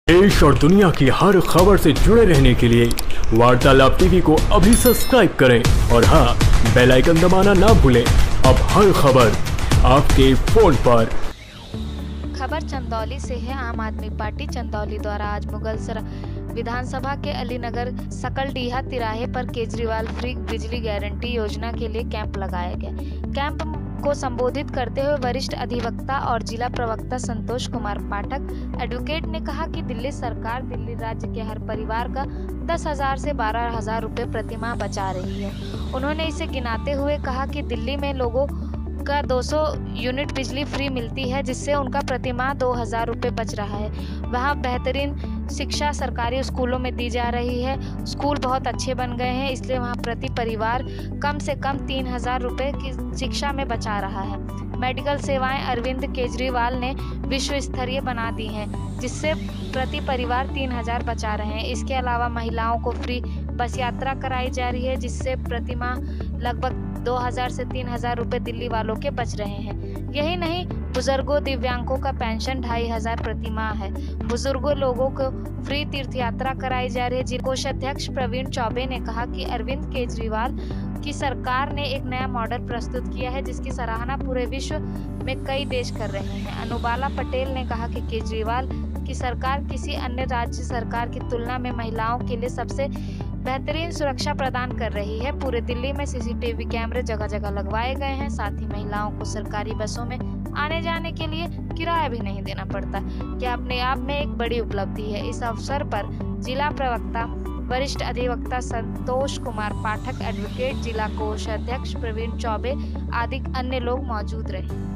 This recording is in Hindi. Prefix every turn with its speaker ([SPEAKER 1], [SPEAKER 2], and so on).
[SPEAKER 1] देश और दुनिया की हर खबर से जुड़े रहने के लिए वार्तालाप टीवी को अभी सब्सक्राइब करें और हाँ, बेल आइकन दबाना ना भूलें। अब हर खबर आपके फोन पर।
[SPEAKER 2] खबर चंदौली से है। आम आदमी पार्टी चंदौली द्वारा आज मुगलसराय विधानसभा के अलीनगर सकलडीहा तिराहे पर केजरीवाल फ्री बिजली गारंटी योजना के लिए कैंप लगाया गया। कैंप को संबोधित करते हुए वरिष्ठ अधिवक्ता और जिला प्रवक्ता संतोष कुमार पाठक एडवोकेट ने कहा कि दिल्ली सरकार दिल्ली राज्य के हर परिवार का 10,000 से 12,000 रुपए प्रतिमाह बचा रही है। उन्होंने इसे गिनाते हुए कहा कि दिल्ली में लोगों का 200 यूनिट बिजली फ्री मिलती है, जिससे उनका प्रतिमाह 2,000 रुपये बच रहा है। वहाँ बेहतरीन शिक्षा सरकारी स्कूलों में दी जा रही है। स्कूल बहुत अच्छे बन गए हैं, इसलिए वहाँ प्रति परिवार कम से कम 3,000 रुपये की शिक्षा में बचा रहा है। मेडिकल सेवाएं अरविंद केजरीवाल ने विश्व स्तरीय बना दी हैं, जिससे प्रति परिवार 3,000 बचा रहे हैं। इसके अलावा महिलाओं को फ्री बस यात्रा कराई जा रही है, जिससे प्रतिमाह लगभग 2,000 से 3,000 रुपये दिल्ली वालों के बच रहे हैं। यही नहीं, बुजुर्गों दिव्यांगों का पेंशन 2,500 प्रतिमाह है। बुजुर्गों लोगों को फ्री तीर्थ यात्रा कराई जा रही है। कोषाध्यक्ष प्रवीण चौबे ने कहा कि अरविंद केजरीवाल की सरकार ने एक नया मॉडल प्रस्तुत किया है, जिसकी सराहना पूरे विश्व में कई देश कर रहे हैं। अनुबाला पटेल ने कहा कि केजरीवाल की सरकार किसी अन्य राज्य सरकार की तुलना में महिलाओं के लिए सबसे बेहतरीन सुरक्षा प्रदान कर रही है। पूरे दिल्ली में सीसीटीवी कैमरे जगह जगह लगवाए गए हैं। साथ ही महिलाओं को सरकारी बसों में आने जाने के लिए किराया भी नहीं देना पड़ता, क्या अपने आप में एक बड़ी उपलब्धि है। इस अवसर पर जिला प्रवक्ता वरिष्ठ अधिवक्ता संतोष कुमार पाठक, एडवोकेट, जिला कोषाध्यक्ष प्रवीण चौबे आदि अन्य लोग मौजूद रहे।